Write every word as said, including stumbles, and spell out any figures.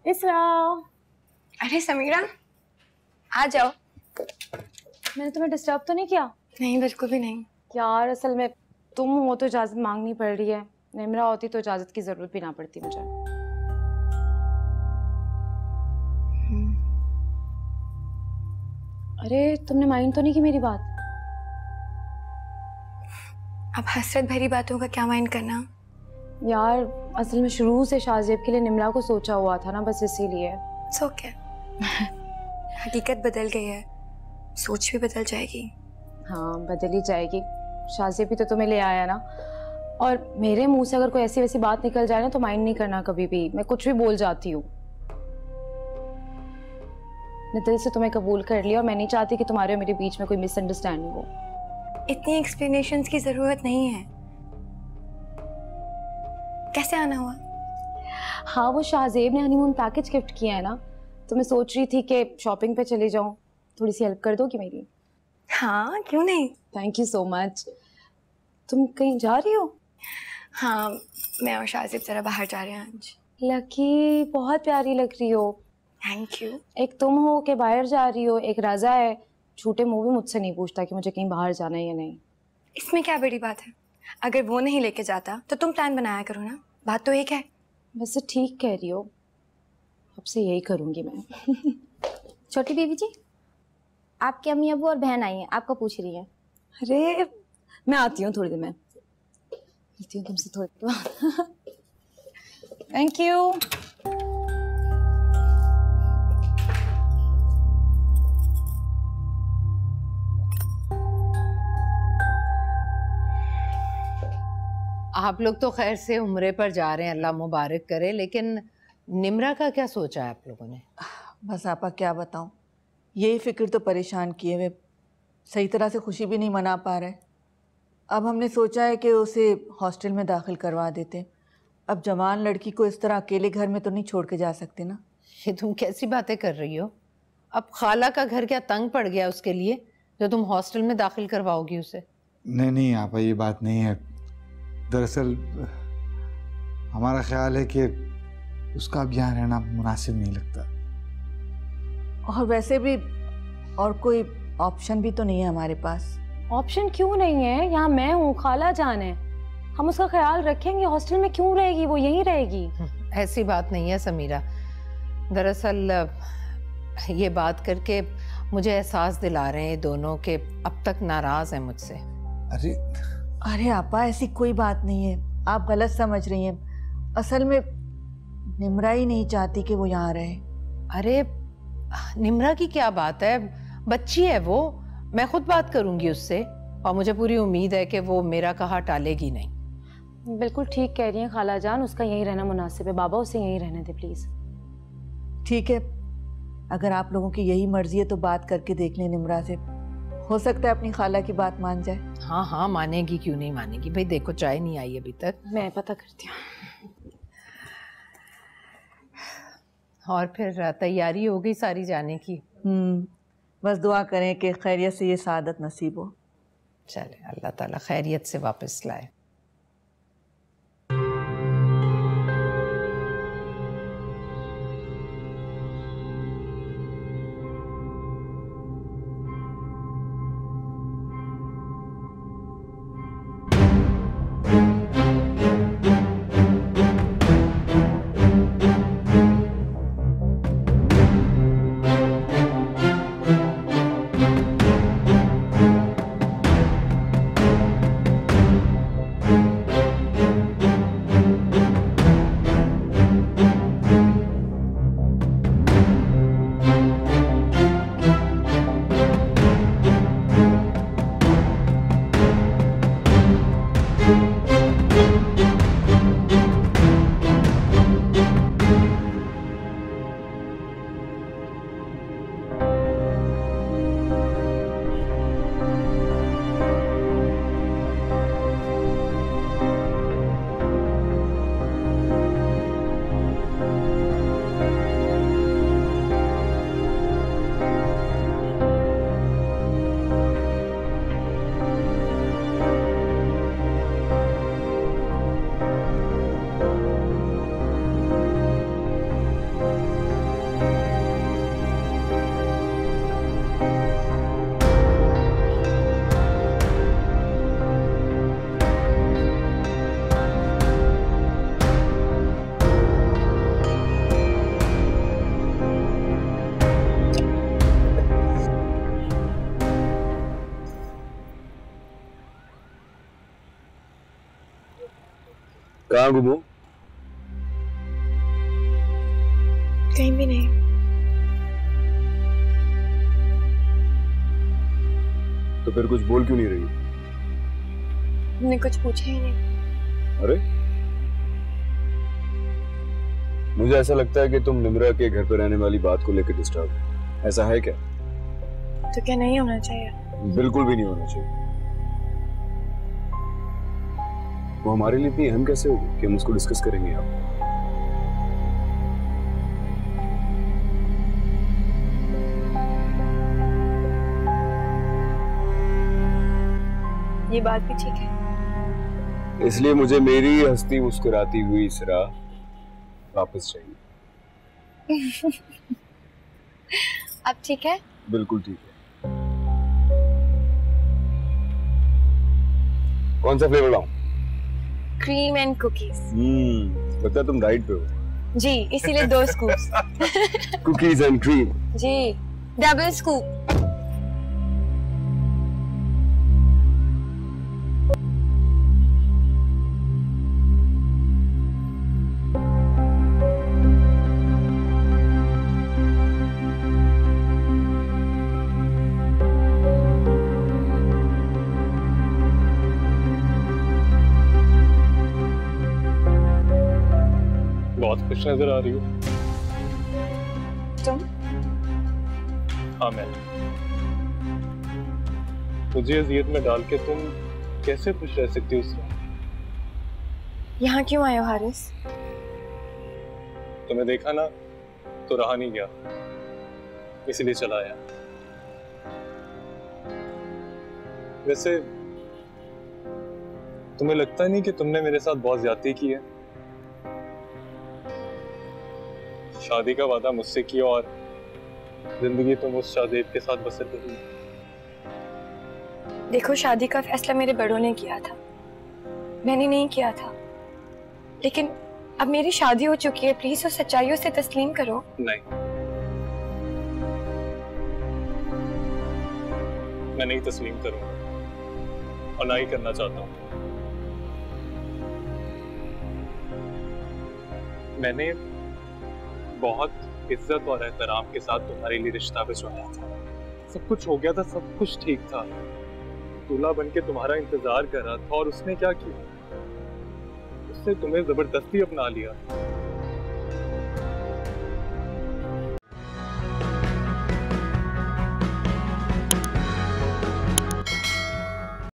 इसरा। अरे समीरा, आ जाओ। मैंने तुम्हें डिस्टर्ब तो नहीं किया? नहीं, बिल्कुल भी नहीं। यार असल में तुम हो तो इजाजत मांगनी पड़ रही है, निम्रा होती तो इजाजत की जरूरत भी ना पड़ती मुझे। अरे तुमने माइंड तो नहीं की मेरी बात? अब हसरत भरी बातों का क्या माइंड करना। यार असल में शुरू से शाहजेब के लिए निम्रा को सोचा हुआ था ना, बस इसीलिए। सो क्या, हकीकत बदल गई है, सोच भी बदल जाएगी। हाँ बदल ही जाएगी। शाहजेब भी तो तुम्हें ले आया ना, और मेरे मुंह से अगर कोई ऐसी वैसी बात निकल जाए ना तो माइंड नहीं करना कभी भी, मैं कुछ भी बोल जाती हूँ। मैं दिल से तुम्हें कबूल कर लिया और मैं नहीं चाहती कि तुम्हारे और मेरे बीच में कोई मिसअंडरस्टैंडिंग हो। इतनी एक्सप्लेनेशंस की जरूरत नहीं है। कैसे आना हुआ? हाँ वो शाहजेब ने हनीमून पैकेज गिफ्ट किया है ना, तो मैं सोच रही थी कि शॉपिंग पे चली जाऊं, थोड़ी सी हेल्प कर दोगी मेरी? हाँ क्यों नहीं। Thank you so much. तुम कहीं जा रही हो? हाँ मैं और शाहजेब जरा बाहर जा रहे हैं आज। लकी बहुत प्यारी लग रही हो। Thank you. एक तुम हो कि बाहर जा रही हो, एक राजा है झूठे मुंह भी मुझसे नहीं पूछता कि मुझे कहीं बाहर जाना है या नहीं। इसमें क्या बड़ी बात है, अगर वो नहीं लेके जाता तो तुम प्लान बनाया करो ना, बात तो एक है। वैसे ठीक कह रही हो, अब से यही करूंगी मैं। छोटी बीबी जी, आपकी अम्मी अबू और बहन आई हैं, आपको पूछ रही हैं। अरे मैं आती हूँ थोड़ी देर में, मिलती हूँ तुमसे थोड़ी देर। Thank you. आप लोग तो खैर से उम्रे पर जा रहे हैं, अल्लाह मुबारक करे, लेकिन निम्रा का क्या सोचा है आप लोगों ने? बस आपा क्या बताऊं, यही फिक्र तो परेशान किए हुए, सही तरह से खुशी भी नहीं मना पा रहे। अब हमने सोचा है कि उसे हॉस्टल में दाखिल करवा देते। अब जवान लड़की को इस तरह अकेले घर में तो नहीं छोड़ के जा सकते ना। ये तुम कैसी बातें कर रही हो? अब खाला का घर क्या तंग पड़ गया उसके लिए जो तुम हॉस्टल में दाखिल करवाओगी उसे? नहीं नहीं आपा, ये बात नहीं है। दरअसल हमारा ख्याल है कि उसका अब यहाँ रहना मुनासिब नहीं लगता। और वैसे भी और कोई ऑप्शन भी तो नहीं है हमारे पास। ऑप्शन क्यों नहीं है? यहाँ मैं हूँ, खाला जान है, हम उसका ख्याल रखेंगे। हॉस्टल में क्यों रहेगी, वो यहीं रहेगी। ऐसी बात नहीं है समीरा, दरअसल ये बात करके मुझे एहसास दिला रहे हैं दोनों के अब तक नाराज हैं मुझसे। अरे अरे आपा ऐसी कोई बात नहीं है, आप गलत समझ रही हैं। असल में निम्रा ही नहीं चाहती कि वो यहाँ रहे। अरे निम्रा की क्या बात है, बच्ची है वो, मैं खुद बात करूंगी उससे और मुझे पूरी उम्मीद है कि वो मेरा कहा टालेगी नहीं। बिल्कुल ठीक कह रही हैं खाला जान, उसका यहीं रहना मुनासिब है। बाबा उसे यहीं रहने दे प्लीज। ठीक है, अगर आप लोगों की यही मर्जी है तो बात करके देख लें निम्रा से, हो सकता है अपनी खाला की बात मान जाए। हाँ हाँ मानेगी, क्यों नहीं मानेगी। भाई देखो चाय नहीं आई अभी तक, मैं पता करती हूँ। और फिर तैयारी हो गई सारी जाने की? हम्म, बस दुआ करें कि खैरियत से ये सादत नसीब हो। चले अल्लाह ताला खैरियत से वापस लाए। कहाँ घूमो? कहीं भी नहीं। तो फिर कुछ बोल क्यों नहीं रही? तुमने कुछ पूछा ही नहीं। अरे मुझे ऐसा लगता है कि तुम निम्रा के घर पर रहने वाली बात को लेकर डिस्टर्ब हो। ऐसा है क्या? तो क्या नहीं होना चाहिए? बिल्कुल भी नहीं होना चाहिए। वो हमारे लिए इतनी अहम कैसे होगी कि हम उसको डिस्कस करेंगे आप? ये बात भी ठीक है। इसलिए मुझे मेरी हंसती मुस्कुराती हुई इसरा वापस चाहिए। अब ठीक है? बिल्कुल ठीक है। कौन सा फ्लेवर लाऊं? Cream and cookies. हम्म, लगता है तुम डाइट पे हो। जी, इसीलिए दो स्कूप्स। Cookies and cream. जी, डबल स्कूप। बहुत खुश नजर आ रही हो। तुम? हाँ मैं। मुझे अजियत में डाल के तुम कैसे खुश रह सकती हो उससे? यहाँ क्यों आए हो हारिस? तुम्हें देखा ना तो रहा नहीं गया, इसीलिए चला आया। वैसे तुम्हें लगता नहीं कि तुमने मेरे साथ बहुत ज्यादती की है? शादी का वादा मुझसे किया और जिंदगी तुम उस शादी के साथ बसर करोगी। देखो, शादी का फैसला मेरे बड़ों ने किया था, मैंने नहीं किया था। लेकिन अब मेरी शादी हो चुकी है, प्लीज उस सच्चाइयों से तस्लीम करो। नहीं, मैं नहीं तस्लीम करूंगा और ना ही करना चाहता हूं। मैंने बहुत इज्जत और एहतराम के साथ तुम्हारे लिए रिश्ता भिजवाया था। सब कुछ हो गया था, सब कुछ ठीक था। दूल्हा बन के तुम्हारा इंतजार कर रहा था और उसने क्या किया? उसने तुम्हें जबरदस्ती अपना लिया।